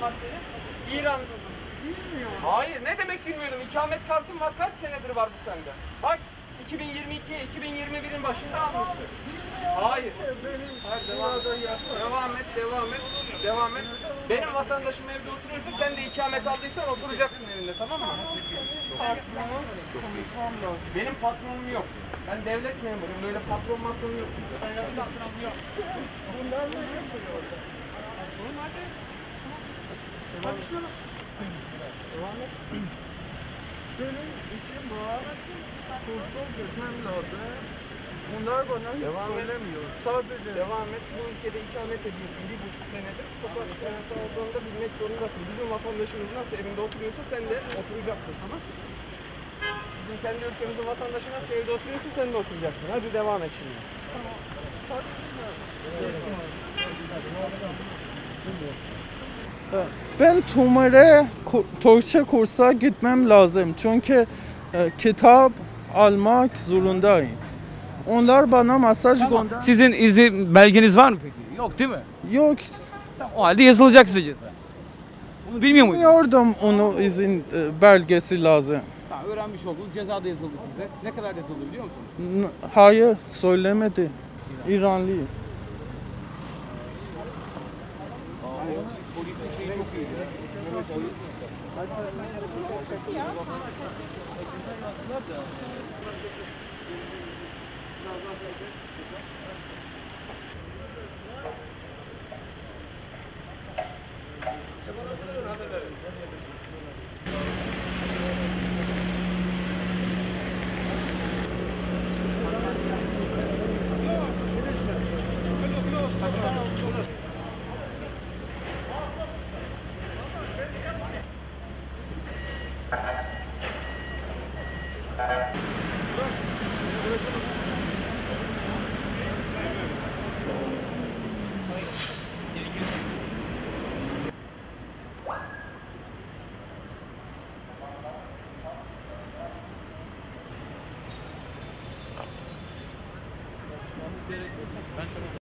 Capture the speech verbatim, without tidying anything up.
var senin? İran. Bilmiyorum. Hayır, ne demek bilmiyordum. İkamet kartın var. Kaç senedir var bu sende? Bak, iki bin yirmi iki, iki bin yirmi birin başında almışsın. Hayır. Hayır, devam et. Devam et, devam et. Devam et. Benim vatandaşım evde oturuyorsa sen de ikamet aldıysan oturacaksın evinde, tamam mı? Patronum konuşmam lazım. Benim patronum yok. Ben devlet memuruyum. Böyle patron patron yok. Patronum yok. Bunlar ne yapıyor orada? Patronum hadi. Hadi şuna. Devam et. Benim işim var. Kursa gitmem lazım. Bunlar bana hiç Devam et. söylemiyor. Sadece Devam et. Bu ülkede ikamet ediyorsun bir buçuk senedir. Sokak arası olduğunda bilmek zorundasın. Bizim vatandaşımız nasıl evinde oturuyorsa sen de oturacaksın, tamam? Bizim kendi ülkemizin vatandaşı nasıl evde oturuyorsa sen de oturacaksın. Hadi devam et şimdi. ben Tumer'e ku- Türkçe kursa gitmem lazım. Çünkü e, kitap almak zorundayım. Onlar bana mesaj Tamam. gönder. Sizin izin belgeniz var mı peki? Yok değil mi? Yok, Tamam, o halde yazılacak size ceza. Bunu bilmiyor muydunuz? bilmiyordum onu izin e, belgesi lazım. Tamam, öğrenmiş oldunuz. Ceza da yazıldı size. Ne kadar yazıldı biliyor musunuz? N- Hayır, söylemedi. İranlı. Polisin şeyi çok iyi.